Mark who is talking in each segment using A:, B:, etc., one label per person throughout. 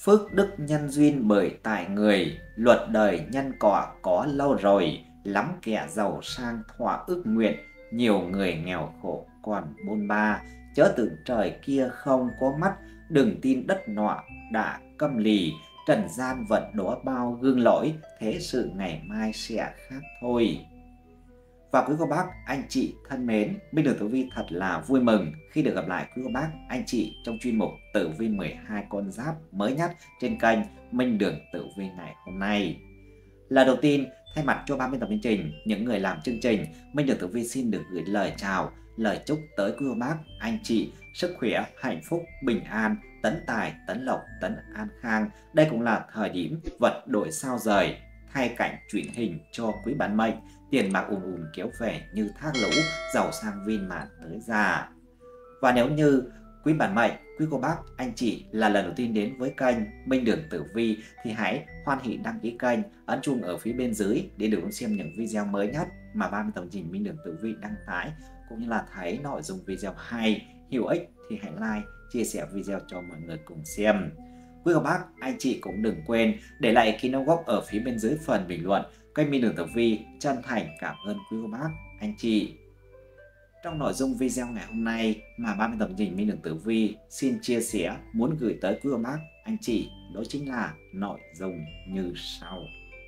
A: Phước đức nhân duyên bởi tại người, luật đời nhân quả có lâu rồi, lắm kẻ giàu sang thỏa ước nguyện, nhiều người nghèo khổ còn bôn ba. Chớ tưởng trời kia không có mắt, đừng tin đất nọ đã câm lì, trần gian vận đố bao gương lỗi, thế sự ngày mai sẽ khác thôi. Và quý cô bác, anh chị thân mến, Minh Đường Tử Vi thật là vui mừng khi được gặp lại quý cô bác, anh chị trong chuyên mục Tử Vi 12 con giáp mới nhất trên kênh Minh Đường Tử Vi ngày hôm nay. Lần đầu tiên, thay mặt cho ban biên tập chương trình, những người làm chương trình, Minh Đường Tử Vi xin được gửi lời chào, lời chúc tới quý cô bác, anh chị sức khỏe, hạnh phúc, bình an, tấn tài, tấn lộc, tấn an khang. Đây cũng là thời điểm vật đổi sao rời, thay cảnh chuyển hình cho quý bản mệnh, tiền bạc ùn ùn kéo về như thác lũ, giàu sang viên mãn tới già. Và nếu như quý bản mệnh, quý cô bác, anh chị là lần đầu tiên đến với kênh Minh Đường Tử Vi thì hãy hoan hỉ đăng ký kênh, ấn chuông ở phía bên dưới để được xem những video mới nhất mà ban biên tập trình Minh Đường Tử Vi đăng tải, cũng như là thấy nội dung video hay, hữu ích thì hãy like, chia sẻ video cho mọi người cùng xem. Quý cô bác, anh chị cũng đừng quên để lại ý kiến đóng góp ở phía bên dưới phần bình luận. Kênh Minh Đường Tử Vi chân thành cảm ơn quý cô bác, anh chị. Trong nội dung video ngày hôm nay mà ban biên tập trình Minh Đường Tử Vi xin chia sẻ muốn gửi tới quý cô bác, anh chị, đó chính là nội dung như sau.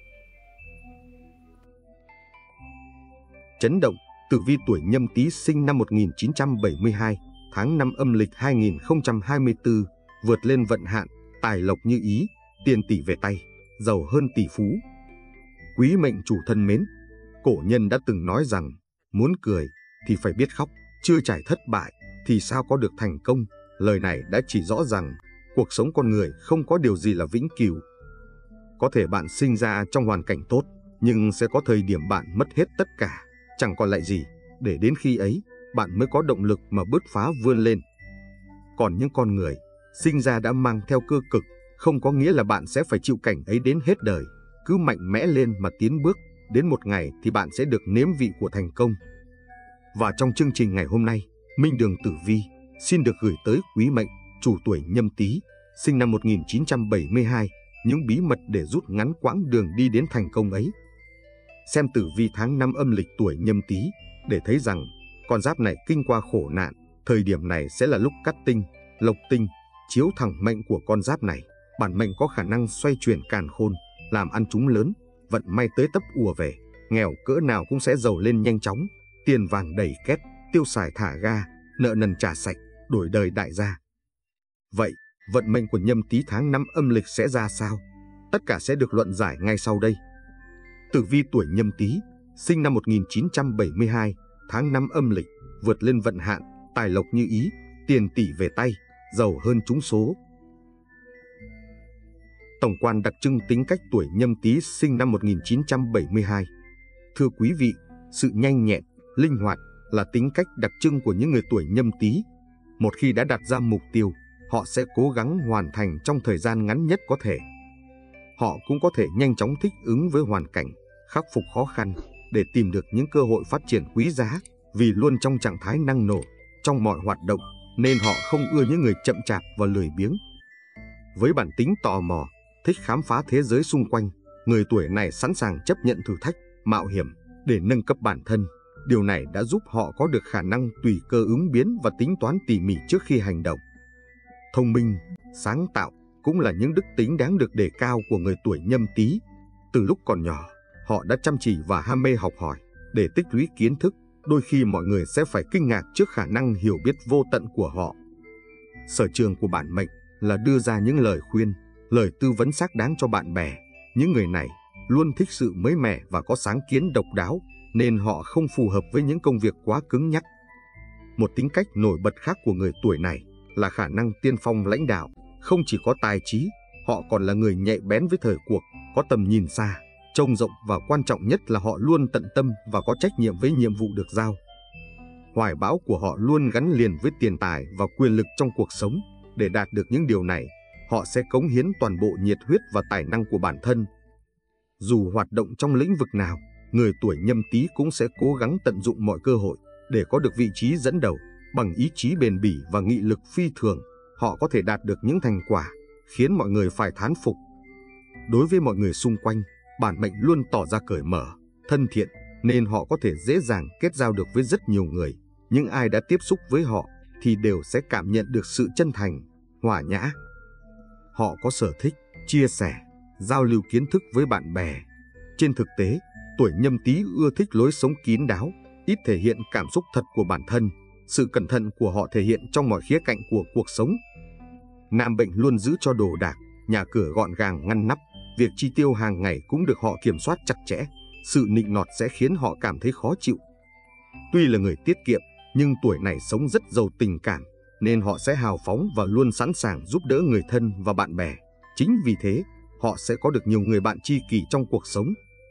B: Chấn động, tử vi tuổi Nhâm Tý sinh năm 1972, tháng 5 âm lịch 2024, vượt lên vận hạn, tài lộc như ý, tiền tỷ về tay, giàu hơn tỷ phú. Quý mệnh chủ thân mến, cổ nhân đã từng nói rằng, muốn cười thì phải biết khóc, chưa trải thất bại thì sao có được thành công. Lời này đã chỉ rõ rằng, cuộc sống con người không có điều gì là vĩnh cửu. Có thể bạn sinh ra trong hoàn cảnh tốt, nhưng sẽ có thời điểm bạn mất hết tất cả, chẳng còn lại gì, để đến khi ấy, bạn mới có động lực mà bứt phá vươn lên. Còn những con người sinh ra đã mang theo cơ cực, không có nghĩa là bạn sẽ phải chịu cảnh ấy đến hết đời. Cứ mạnh mẽ lên mà tiến bước, đến một ngày thì bạn sẽ được nếm vị của thành công. Và trong chương trình ngày hôm nay, Minh Đường Tử Vi xin được gửi tới quý mệnh chủ tuổi Nhâm Tý, sinh năm 1972, những bí mật để rút ngắn quãng đường đi đến thành công ấy. Xem tử vi tháng 5 âm lịch tuổi Nhâm Tý để thấy rằng con giáp này kinh qua khổ nạn, thời điểm này sẽ là lúc cát tinh, lộc tinh chiếu thẳng mệnh của con giáp này. Bản mệnh có khả năng xoay chuyển càn khôn, làm ăn trúng lớn, vận may tới tấp ùa về, nghèo cỡ nào cũng sẽ giàu lên nhanh chóng, tiền vàng đầy két, tiêu xài thả ga, nợ nần trả sạch, đổi đời đại gia. Vậy, vận mệnh của Nhâm Tý tháng 5 âm lịch sẽ ra sao? Tất cả sẽ được luận giải ngay sau đây. Tử vi tuổi Nhâm Tý, sinh năm 1972, tháng 5 âm lịch, vượt lên vận hạn, tài lộc như ý, tiền tỷ về tay, giàu hơn trúng số. Tổng quan đặc trưng tính cách tuổi Nhâm Tý sinh năm 1972. Thưa quý vị, sự nhanh nhẹn, linh hoạt là tính cách đặc trưng của những người tuổi Nhâm Tý. Một khi đã đặt ra mục tiêu, họ sẽ cố gắng hoàn thành trong thời gian ngắn nhất có thể. Họ cũng có thể nhanh chóng thích ứng với hoàn cảnh, khắc phục khó khăn để tìm được những cơ hội phát triển quý giá, vì luôn trong trạng thái năng nổ trong mọi hoạt động, nên họ không ưa những người chậm chạp và lười biếng. Với bản tính tò mò, thích khám phá thế giới xung quanh, người tuổi này sẵn sàng chấp nhận thử thách, mạo hiểm để nâng cấp bản thân. Điều này đã giúp họ có được khả năng tùy cơ ứng biến và tính toán tỉ mỉ trước khi hành động. Thông minh, sáng tạo cũng là những đức tính đáng được đề cao của người tuổi Nhâm Tý. Từ lúc còn nhỏ, họ đã chăm chỉ và ham mê học hỏi để tích lũy kiến thức. Đôi khi mọi người sẽ phải kinh ngạc trước khả năng hiểu biết vô tận của họ. Sở trường của bản mệnh là đưa ra những lời khuyên, lời tư vấn xác đáng cho bạn bè. Những người này luôn thích sự mới mẻ và có sáng kiến độc đáo, nên họ không phù hợp với những công việc quá cứng nhắc. Một tính cách nổi bật khác của người tuổi này là khả năng tiên phong lãnh đạo. Không chỉ có tài trí, họ còn là người nhạy bén với thời cuộc, có tầm nhìn xa, trông rộng, và quan trọng nhất là họ luôn tận tâm và có trách nhiệm với nhiệm vụ được giao. Hoài bão của họ luôn gắn liền với tiền tài và quyền lực trong cuộc sống. Để đạt được những điều này, họ sẽ cống hiến toàn bộ nhiệt huyết và tài năng của bản thân. Dù hoạt động trong lĩnh vực nào, người tuổi Nhâm Tý cũng sẽ cố gắng tận dụng mọi cơ hội để có được vị trí dẫn đầu. Bằng ý chí bền bỉ và nghị lực phi thường, họ có thể đạt được những thành quả khiến mọi người phải thán phục. Đối với mọi người xung quanh, bản mệnh luôn tỏ ra cởi mở, thân thiện, nên họ có thể dễ dàng kết giao được với rất nhiều người. Những ai đã tiếp xúc với họ thì đều sẽ cảm nhận được sự chân thành, hòa nhã. Họ có sở thích, chia sẻ, giao lưu kiến thức với bạn bè. Trên thực tế, tuổi Nhâm Tý ưa thích lối sống kín đáo, ít thể hiện cảm xúc thật của bản thân. Sự cẩn thận của họ thể hiện trong mọi khía cạnh của cuộc sống. Nam bệnh luôn giữ cho đồ đạc, nhà cửa gọn gàng ngăn nắp. Việc chi tiêu hàng ngày cũng được họ kiểm soát chặt chẽ. Sự nịnh nọt sẽ khiến họ cảm thấy khó chịu. Tuy là người tiết kiệm, nhưng tuổi này sống rất giàu tình cảm, nên họ sẽ hào phóng và luôn sẵn sàng giúp đỡ người thân và bạn bè. Chính vì thế, họ sẽ có được nhiều người bạn tri kỷ trong cuộc sống.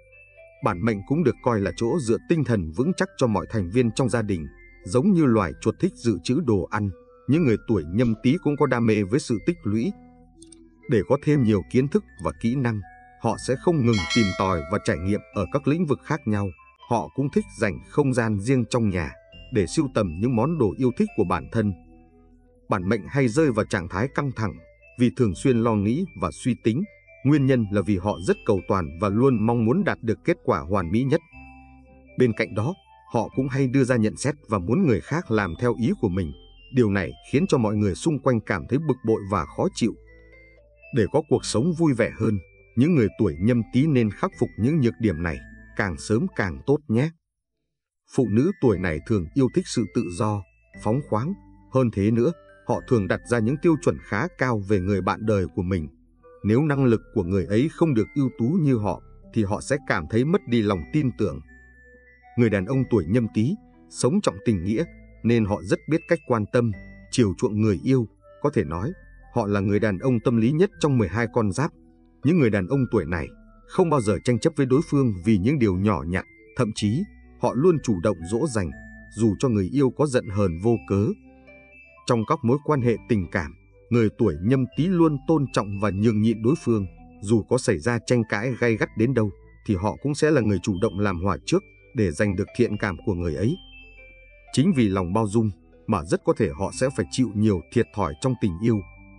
B: Bản mệnh cũng được coi là chỗ dựa tinh thần vững chắc cho mọi thành viên trong gia đình. Giống như loài chuột thích dự trữ đồ ăn, những người tuổi Nhâm Tý cũng có đam mê với sự tích lũy. Để có thêm nhiều kiến thức và kỹ năng, họ sẽ không ngừng tìm tòi và trải nghiệm ở các lĩnh vực khác nhau. Họ cũng thích dành không gian riêng trong nhà để sưu tầm những món đồ yêu thích của bản thân. Bản mệnh hay rơi vào trạng thái căng thẳng vì thường xuyên lo nghĩ và suy tính. Nguyên nhân là vì họ rất cầu toàn và luôn mong muốn đạt được kết quả hoàn mỹ nhất. Bên cạnh đó, họ cũng hay đưa ra nhận xét và muốn người khác làm theo ý của mình. Điều này khiến cho mọi người xung quanh cảm thấy bực bội và khó chịu. Để có cuộc sống vui vẻ hơn, những người tuổi Nhâm Tý nên khắc phục những nhược điểm này, càng sớm càng tốt nhé. Phụ nữ tuổi này thường yêu thích sự tự do, phóng khoáng. Hơn thế nữa, họ thường đặt ra những tiêu chuẩn khá cao về người bạn đời của mình. Nếu năng lực của người ấy không được ưu tú như họ, thì họ sẽ cảm thấy mất đi lòng tin tưởng. Người đàn ông tuổi Nhâm Tý sống trọng tình nghĩa, nên họ rất biết cách quan tâm, chiều chuộng người yêu. Có thể nói, họ là người đàn ông tâm lý nhất trong 12 con giáp. Những người đàn ông tuổi này không bao giờ tranh chấp với đối phương vì những điều nhỏ nhặt. Thậm chí, họ luôn chủ động dỗ dành, dù cho người yêu có giận hờn vô cớ. Trong các mối quan hệ tình cảm, người tuổi Nhâm Tý luôn tôn trọng và nhường nhịn đối phương. Dù có xảy ra tranh cãi gay gắt đến đâu, thì họ cũng sẽ là người chủ động làm hòa trước để giành được thiện cảm của người ấy. Chính vì lòng bao dung mà rất có thể họ sẽ phải chịu nhiều thiệt thòi trong tình yêu.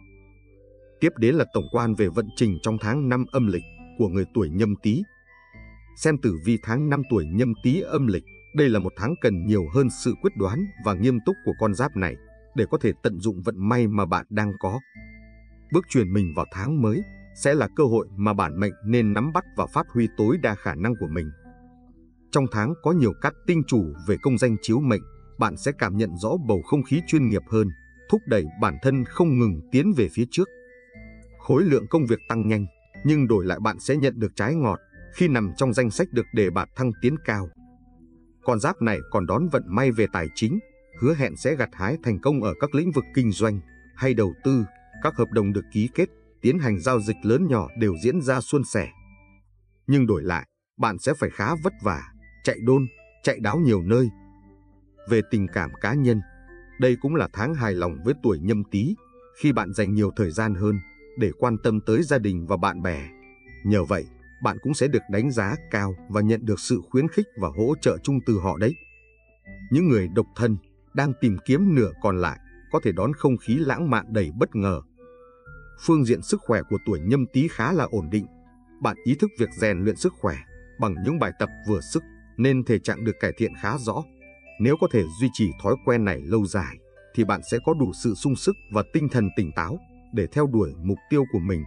B: Tiếp đến là tổng quan về vận trình trong tháng 5 âm lịch của người tuổi Nhâm Tý. Xem tử vi tháng 5 tuổi Nhâm Tý âm lịch, đây là một tháng cần nhiều hơn sự quyết đoán và nghiêm túc của con giáp này để có thể tận dụng vận may mà bạn đang có. Bước chuyển mình vào tháng mới sẽ là cơ hội mà bản mệnh nên nắm bắt và phát huy tối đa khả năng của mình. Trong tháng có nhiều cát tinh chủ về công danh chiếu mệnh, bạn sẽ cảm nhận rõ bầu không khí chuyên nghiệp hơn, thúc đẩy bản thân không ngừng tiến về phía trước. Khối lượng công việc tăng nhanh, nhưng đổi lại bạn sẽ nhận được trái ngọt khi nằm trong danh sách được đề bạt thăng tiến cao. Con giáp này còn đón vận may về tài chính, hứa hẹn sẽ gặt hái thành công ở các lĩnh vực kinh doanh hay đầu tư. Các hợp đồng được ký kết, tiến hành giao dịch lớn nhỏ đều diễn ra suôn sẻ. Nhưng đổi lại, bạn sẽ phải khá vất vả, chạy đôn, chạy đáo nhiều nơi. Về tình cảm cá nhân, đây cũng là tháng hài lòng với tuổi Nhâm Tý, khi bạn dành nhiều thời gian hơn để quan tâm tới gia đình và bạn bè. Nhờ vậy, bạn cũng sẽ được đánh giá cao và nhận được sự khuyến khích và hỗ trợ chung từ họ đấy. Những người độc thân đang tìm kiếm nửa còn lại có thể đón không khí lãng mạn đầy bất ngờ. Phương diện sức khỏe của tuổi Nhâm Tý khá là ổn định. Bạn ý thức việc rèn luyện sức khỏe bằng những bài tập vừa sức nên thể trạng được cải thiện khá rõ. Nếu có thể duy trì thói quen này lâu dài thì bạn sẽ có đủ sự sung sức và tinh thần tỉnh táo để theo đuổi mục tiêu của mình.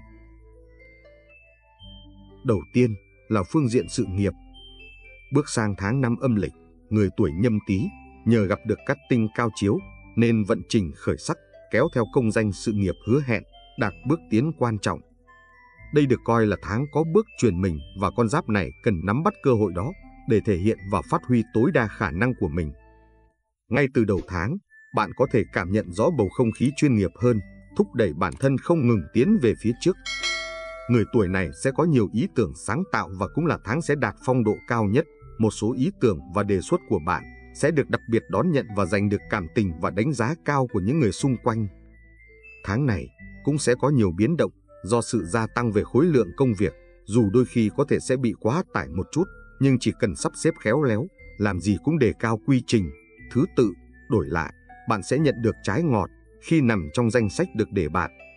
B: Đầu tiên là phương diện sự nghiệp. Bước sang tháng 5 âm lịch, người tuổi Nhâm Tý nhờ gặp được cát tinh cao chiếu nên vận trình khởi sắc kéo theo công danh sự nghiệp hứa hẹn đạt bước tiến quan trọng. Đây được coi là tháng có bước chuyển mình và con giáp này cần nắm bắt cơ hội đó để thể hiện và phát huy tối đa khả năng của mình. Ngay từ đầu tháng, bạn có thể cảm nhận rõ bầu không khí chuyên nghiệp hơn, thúc đẩy bản thân không ngừng tiến về phía trước. Người tuổi này sẽ có nhiều ý tưởng sáng tạo và cũng là tháng sẽ đạt phong độ cao nhất. Một số ý tưởng và đề xuất của bạn sẽ được đặc biệt đón nhận và giành được cảm tình và đánh giá cao của những người xung quanh. Tháng này cũng sẽ có nhiều biến động do sự gia tăng về khối lượng công việc, dù đôi khi có thể sẽ bị quá tải một chút, nhưng chỉ cần sắp xếp khéo léo, làm gì cũng đề cao quy trình, thứ tự, đổi lại, bạn sẽ nhận được trái ngọt khi nằm trong danh sách được đề bạt,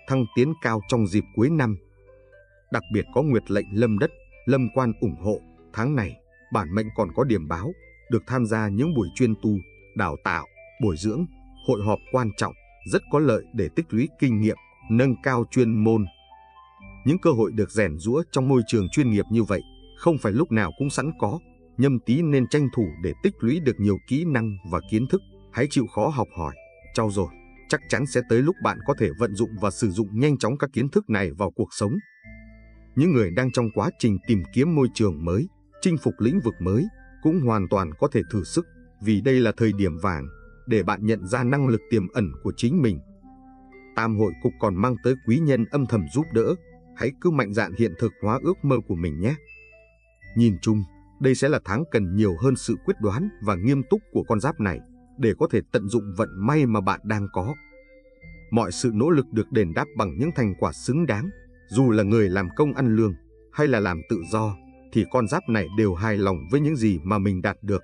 B: thăng tiến cao trong dịp cuối năm. Đặc biệt có nguyệt lệnh lâm đất, lâm quan ủng hộ, tháng này bản mệnh còn có điểm báo, được tham gia những buổi chuyên tu, đào tạo, bồi dưỡng, hội họp quan trọng, rất có lợi để tích lũy kinh nghiệm, nâng cao chuyên môn. Những cơ hội được rèn giũa trong môi trường chuyên nghiệp như vậy không phải lúc nào cũng sẵn có. Nhâm Tý nên tranh thủ để tích lũy được nhiều kỹ năng và kiến thức. Hãy chịu khó học hỏi, trau dồi, chắc chắn sẽ tới lúc bạn có thể vận dụng và sử dụng nhanh chóng các kiến thức này vào cuộc sống. Những người đang trong quá trình tìm kiếm môi trường mới, chinh phục lĩnh vực mới cũng hoàn toàn có thể thử sức, vì đây là thời điểm vàng để bạn nhận ra năng lực tiềm ẩn của chính mình. Tam hội cục còn mang tới quý nhân âm thầm giúp đỡ, hãy cứ mạnh dạn hiện thực hóa ước mơ của mình nhé. Nhìn chung, đây sẽ là tháng cần nhiều hơn sự quyết đoán và nghiêm túc của con giáp này để có thể tận dụng vận may mà bạn đang có. Mọi sự nỗ lực được đền đáp bằng những thành quả xứng đáng, dù là người làm công ăn lương hay là làm tự do, thì con giáp này đều hài lòng với những gì mà mình đạt được.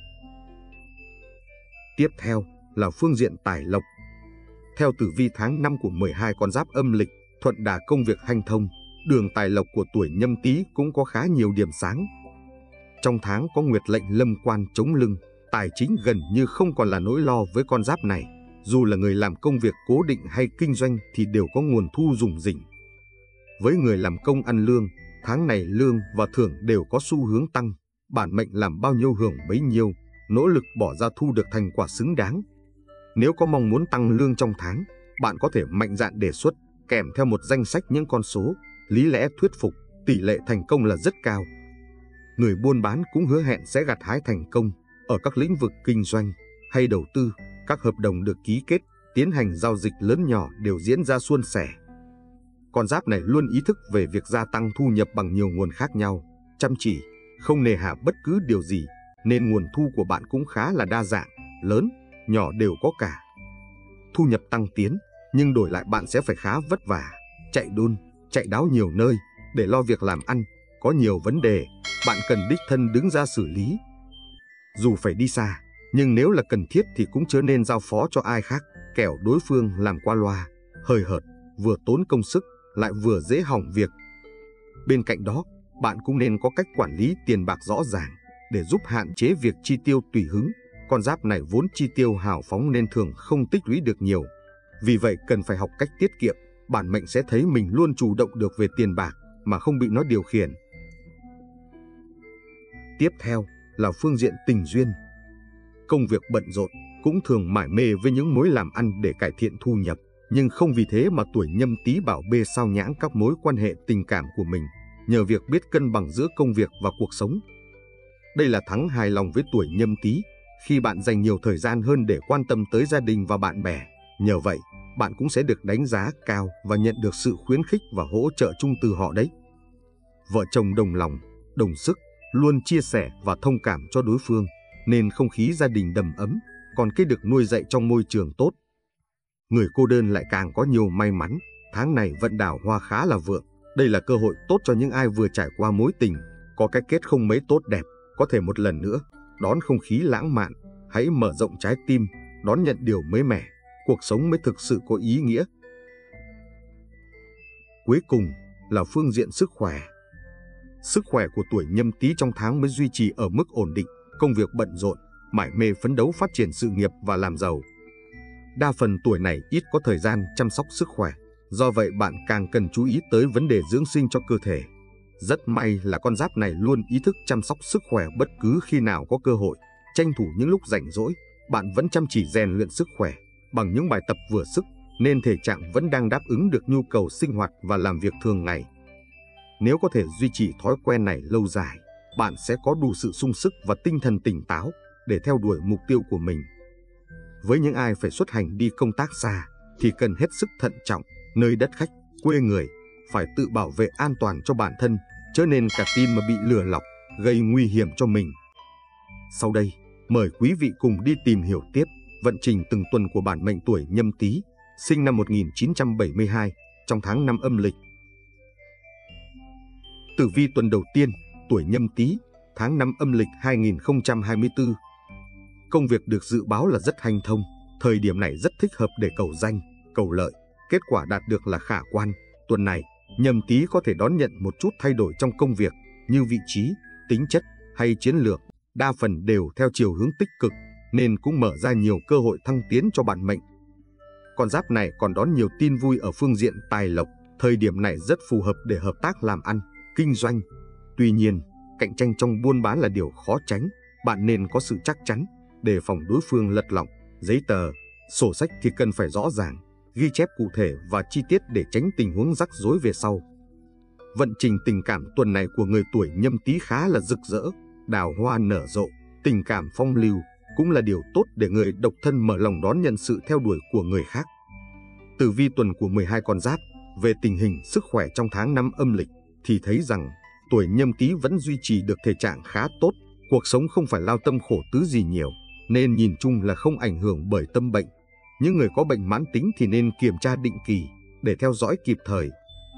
B: Tiếp theo là phương diện tài lộc. Theo tử vi tháng 5 của 12 con giáp âm lịch, thuận đà công việc hanh thông, đường tài lộc của tuổi Nhâm Tý cũng có khá nhiều điểm sáng. Trong tháng có nguyệt lệnh lâm quan chống lưng, tài chính gần như không còn là nỗi lo với con giáp này. Dù là người làm công việc cố định hay kinh doanh thì đều có nguồn thu rủng rỉnh. Với người làm công ăn lương, tháng này lương và thưởng đều có xu hướng tăng, bản mệnh làm bao nhiêu hưởng bấy nhiêu, nỗ lực bỏ ra thu được thành quả xứng đáng. Nếu có mong muốn tăng lương trong tháng, bạn có thể mạnh dạn đề xuất, kèm theo một danh sách những con số, lý lẽ thuyết phục, tỷ lệ thành công là rất cao. Người buôn bán cũng hứa hẹn sẽ gặt hái thành công ở các lĩnh vực kinh doanh hay đầu tư, các hợp đồng được ký kết, tiến hành giao dịch lớn nhỏ đều diễn ra suôn sẻ. Con giáp này luôn ý thức về việc gia tăng thu nhập bằng nhiều nguồn khác nhau, chăm chỉ, không nề hà bất cứ điều gì, nên nguồn thu của bạn cũng khá là đa dạng, lớn, nhỏ đều có cả. Thu nhập tăng tiến, nhưng đổi lại bạn sẽ phải khá vất vả, chạy đôn, chạy đáo nhiều nơi để lo việc làm ăn. Có nhiều vấn đề, bạn cần đích thân đứng ra xử lý. Dù phải đi xa, nhưng nếu là cần thiết thì cũng chớ nên giao phó cho ai khác, kẻo đối phương làm qua loa, hời hợt, vừa tốn công sức, lại vừa dễ hỏng việc. Bên cạnh đó, bạn cũng nên có cách quản lý tiền bạc rõ ràng để giúp hạn chế việc chi tiêu tùy hứng. Con giáp này vốn chi tiêu hào phóng nên thường không tích lũy được nhiều. Vì vậy cần phải học cách tiết kiệm, bản mệnh sẽ thấy mình luôn chủ động được về tiền bạc mà không bị nó điều khiển. Tiếp theo là phương diện tình duyên. Công việc bận rộn, cũng thường mải mê với những mối làm ăn để cải thiện thu nhập, nhưng không vì thế mà tuổi Nhâm Tý bảo bê sao nhãng các mối quan hệ tình cảm của mình, nhờ việc biết cân bằng giữa công việc và cuộc sống. Đây là tháng hài lòng với tuổi Nhâm Tý, khi bạn dành nhiều thời gian hơn để quan tâm tới gia đình và bạn bè. Nhờ vậy, bạn cũng sẽ được đánh giá cao và nhận được sự khuyến khích và hỗ trợ chung từ họ đấy. Vợ chồng đồng lòng, đồng sức, luôn chia sẻ và thông cảm cho đối phương, nên không khí gia đình đầm ấm, còn cái được nuôi dạy trong môi trường tốt. Người cô đơn lại càng có nhiều may mắn, tháng này vận đào hoa khá là vượng. Đây là cơ hội tốt cho những ai vừa trải qua mối tình, có cái kết không mấy tốt đẹp, có thể một lần nữa đón không khí lãng mạn. Hãy mở rộng trái tim, đón nhận điều mới mẻ, cuộc sống mới thực sự có ý nghĩa. Cuối cùng là phương diện sức khỏe. Sức khỏe của tuổi Nhâm Tý trong tháng mới duy trì ở mức ổn định, công việc bận rộn, mải mê phấn đấu phát triển sự nghiệp và làm giàu. Đa phần tuổi này ít có thời gian chăm sóc sức khỏe, do vậy bạn càng cần chú ý tới vấn đề dưỡng sinh cho cơ thể. Rất may là con giáp này luôn ý thức chăm sóc sức khỏe bất cứ khi nào có cơ hội, tranh thủ những lúc rảnh rỗi, bạn vẫn chăm chỉ rèn luyện sức khỏe bằng những bài tập vừa sức, nên thể trạng vẫn đang đáp ứng được nhu cầu sinh hoạt và làm việc thường ngày. Nếu có thể duy trì thói quen này lâu dài, bạn sẽ có đủ sự sung sức và tinh thần tỉnh táo để theo đuổi mục tiêu của mình. Với những ai phải xuất hành đi công tác xa thì cần hết sức thận trọng, nơi đất khách, quê người, phải tự bảo vệ an toàn cho bản thân, chớ nên cả tin mà bị lừa lọc, gây nguy hiểm cho mình. Sau đây, mời quý vị cùng đi tìm hiểu tiếp vận trình từng tuần của bản mệnh tuổi Nhâm Tý, sinh năm 1972, trong tháng 5 âm lịch. Tử vi tuần đầu tiên, tuổi Nhâm Tý, tháng 5 âm lịch 2024. Công việc được dự báo là rất hanh thông, thời điểm này rất thích hợp để cầu danh, cầu lợi, Kết quả đạt được là khả quan. Tuần này, Nhâm Tý có thể đón nhận một chút thay đổi trong công việc như vị trí, tính chất hay chiến lược, đa phần đều theo chiều hướng tích cực nên cũng mở ra nhiều cơ hội thăng tiến cho bản mệnh. Con giáp này còn đón nhiều tin vui ở phương diện tài lộc, thời điểm này rất phù hợp để hợp tác làm ăn, kinh doanh. Tuy nhiên, cạnh tranh trong buôn bán là điều khó tránh, bạn nên có sự chắc chắn, đề phòng đối phương lật lọng. Giấy tờ, sổ sách thì cần phải rõ ràng, ghi chép cụ thể và chi tiết để tránh tình huống rắc rối về sau. Vận trình tình cảm tuần này của người tuổi Nhâm Tý khá là rực rỡ, đào hoa nở rộ, tình cảm phong lưu, cũng là điều tốt để người độc thân mở lòng đón nhận sự theo đuổi của người khác. Tử vi tuần của 12 con giáp, về tình hình sức khỏe trong tháng 5 âm lịch thì thấy rằng tuổi Nhâm Tý vẫn duy trì được thể trạng khá tốt, cuộc sống không phải lao tâm khổ tứ gì nhiều, nên nhìn chung là không ảnh hưởng bởi tâm bệnh. Những người có bệnh mãn tính thì nên kiểm tra định kỳ để theo dõi kịp thời.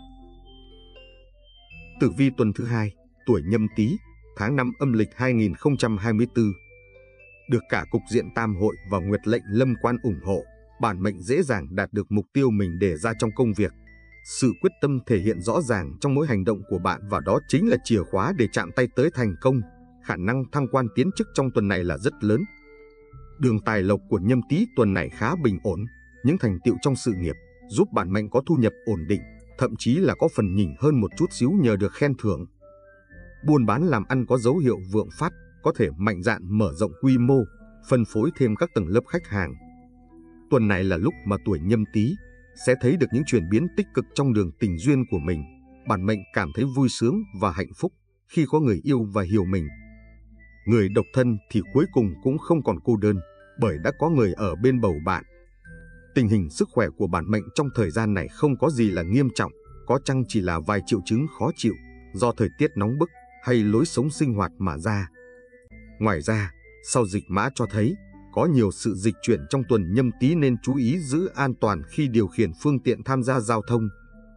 B: Tử vi tuần thứ 2, tuổi Nhâm Tý, tháng 5 âm lịch 2024. Được cả cục diện tam hội và nguyệt lệnh lâm quan ủng hộ, bản mệnh dễ dàng đạt được mục tiêu mình đề ra trong công việc. Sự quyết tâm thể hiện rõ ràng trong mỗi hành động của bạn và đó chính là chìa khóa để chạm tay tới thành công. Khả năng thăng quan tiến chức trong tuần này là rất lớn. Đường tài lộc của Nhâm Tý tuần này khá bình ổn, những thành tựu trong sự nghiệp giúp bản mệnh có thu nhập ổn định, thậm chí là có phần nhỉnh hơn một chút xíu nhờ được khen thưởng. Buôn bán làm ăn có dấu hiệu vượng phát, có thể mạnh dạn mở rộng quy mô, phân phối thêm các tầng lớp khách hàng. Tuần này là lúc mà tuổi Nhâm Tý sẽ thấy được những chuyển biến tích cực trong đường tình duyên của mình. Bản mệnh cảm thấy vui sướng và hạnh phúc khi có người yêu và hiểu mình. Người độc thân thì cuối cùng cũng không còn cô đơn, bởi đã có người ở bên bầu bạn. Tình hình sức khỏe của bản mệnh trong thời gian này không có gì là nghiêm trọng, có chăng chỉ là vài triệu chứng khó chịu do thời tiết nóng bức hay lối sống sinh hoạt mà ra. Ngoài ra, sau dịch mã cho thấy có nhiều sự dịch chuyển trong tuần Nhâm Tý nên chú ý giữ an toàn khi điều khiển phương tiện tham gia giao thông.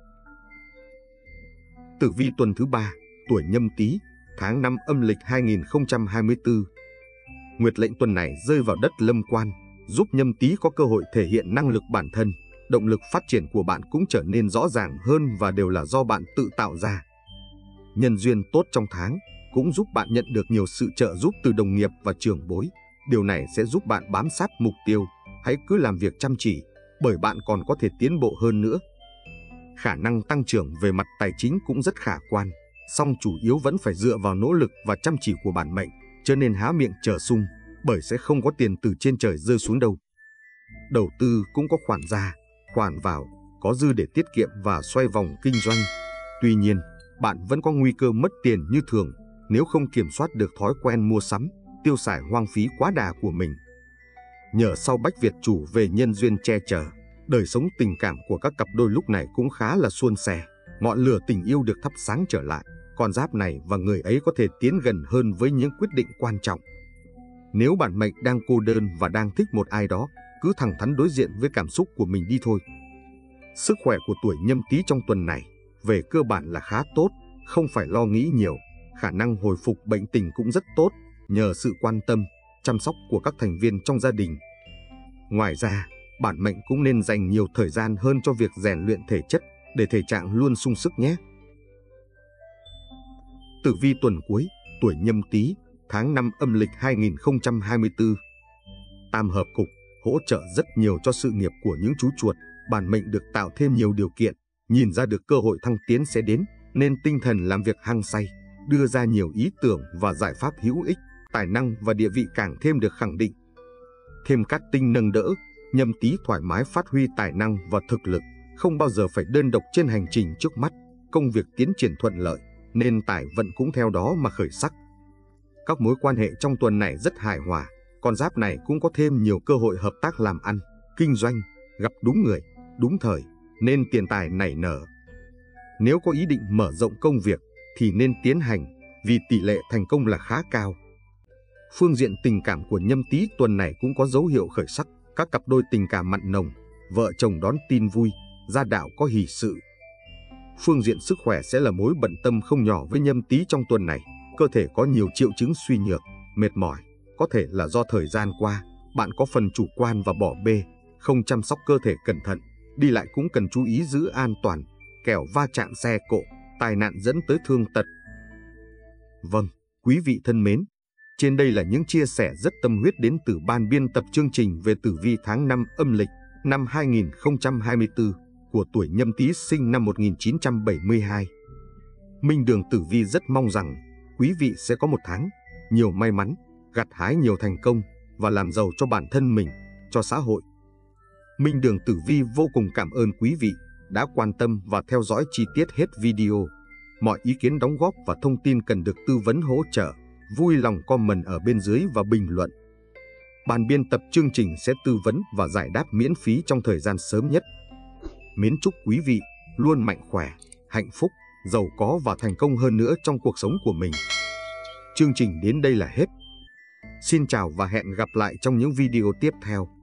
B: Tử vi tuần thứ 3, tuổi Nhâm Tý, tháng 5 âm lịch 2024. Nguyệt lệnh tuần này rơi vào đất lâm quan, giúp Nhâm Tý có cơ hội thể hiện năng lực bản thân. Động lực phát triển của bạn cũng trở nên rõ ràng hơn và đều là do bạn tự tạo ra. Nhân duyên tốt trong tháng cũng giúp bạn nhận được nhiều sự trợ giúp từ đồng nghiệp và trưởng bối. Điều này sẽ giúp bạn bám sát mục tiêu. Hãy cứ làm việc chăm chỉ, bởi bạn còn có thể tiến bộ hơn nữa. Khả năng tăng trưởng về mặt tài chính cũng rất khả quan, song chủ yếu vẫn phải dựa vào nỗ lực và chăm chỉ của bản mệnh, cho nên há miệng chờ sung, bởi sẽ không có tiền từ trên trời rơi xuống đâu. Đầu tư cũng có khoản ra, khoản vào, có dư để tiết kiệm và xoay vòng kinh doanh. Tuy nhiên, bạn vẫn có nguy cơ mất tiền như thường nếu không kiểm soát được thói quen mua sắm, tiêu xài hoang phí quá đà của mình. Nhờ sau Bách Việt chủ về nhân duyên che chở, đời sống tình cảm của các cặp đôi lúc này cũng khá là suôn sẻ, ngọn lửa tình yêu được thắp sáng trở lại, con giáp này và người ấy có thể tiến gần hơn với những quyết định quan trọng. Nếu bản mệnh đang cô đơn và đang thích một ai đó, cứ thẳng thắn đối diện với cảm xúc của mình đi thôi. Sức khỏe của tuổi Nhâm Tý trong tuần này về cơ bản là khá tốt, không phải lo nghĩ nhiều, khả năng hồi phục bệnh tình cũng rất tốt nhờ sự quan tâm, chăm sóc của các thành viên trong gia đình. Ngoài ra, bản mệnh cũng nên dành nhiều thời gian hơn cho việc rèn luyện thể chất để thể trạng luôn sung sức nhé. Tử vi tuần cuối, tuổi Nhâm Tý, tháng 5 âm lịch 2024. Tam hợp cục hỗ trợ rất nhiều cho sự nghiệp của những chú chuột, bản mệnh được tạo thêm nhiều điều kiện, nhìn ra được cơ hội thăng tiến sẽ đến, nên tinh thần làm việc hăng say, đưa ra nhiều ý tưởng và giải pháp hữu ích, tài năng và địa vị càng thêm được khẳng định. Thêm cát tinh nâng đỡ, Nhâm Tý thoải mái phát huy tài năng và thực lực, không bao giờ phải đơn độc trên hành trình trước mắt, công việc tiến triển thuận lợi, nên tài vận cũng theo đó mà khởi sắc. Các mối quan hệ trong tuần này rất hài hòa, con giáp này cũng có thêm nhiều cơ hội hợp tác làm ăn, kinh doanh, gặp đúng người, đúng thời, nên tiền tài nảy nở. Nếu có ý định mở rộng công việc thì nên tiến hành, vì tỷ lệ thành công là khá cao. Phương diện tình cảm của Nhâm Tý tuần này cũng có dấu hiệu khởi sắc, các cặp đôi tình cảm mặn nồng, vợ chồng đón tin vui, gia đạo có hỷ sự. Phương diện sức khỏe sẽ là mối bận tâm không nhỏ với Nhâm Tý trong tuần này, cơ thể có nhiều triệu chứng suy nhược, mệt mỏi, có thể là do thời gian qua bạn có phần chủ quan và bỏ bê, không chăm sóc cơ thể cẩn thận, Đi lại cũng cần chú ý giữ an toàn, kẻo va chạm xe cộ, tai nạn dẫn tới thương tật. Vâng, quý vị thân mến, trên đây là những chia sẻ rất tâm huyết đến từ ban biên tập chương trình về tử vi tháng 5 âm lịch năm 2024 của tuổi Nhâm Tý sinh năm 1972. Minh Đường Tử Vi rất mong rằng quý vị sẽ có một tháng nhiều may mắn, gặt hái nhiều thành công và làm giàu cho bản thân mình, cho xã hội. Minh Đường Tử Vi vô cùng cảm ơn quý vị đã quan tâm và theo dõi chi tiết hết video. Mọi ý kiến đóng góp và thông tin cần được tư vấn hỗ trợ, vui lòng comment ở bên dưới và bình luận. Ban biên tập chương trình sẽ tư vấn và giải đáp miễn phí trong thời gian sớm nhất. Mến chúc quý vị luôn mạnh khỏe, hạnh phúc, giàu có và thành công hơn nữa trong cuộc sống của mình. Chương trình đến đây là hết. Xin chào và hẹn gặp lại trong những video tiếp theo.